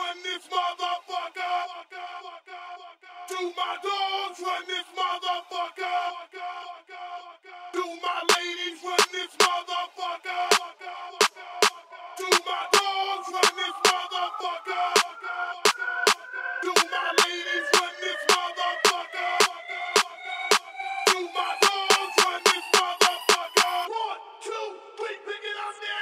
run this motherfucker. Do my dogs run this motherfucker. Do my ladies run this motherfucker. Do my dogs run this motherfucker. Do my ladies run this motherfucker. Do my dogs run this motherfucker. 1, 2, 3, pick it up now.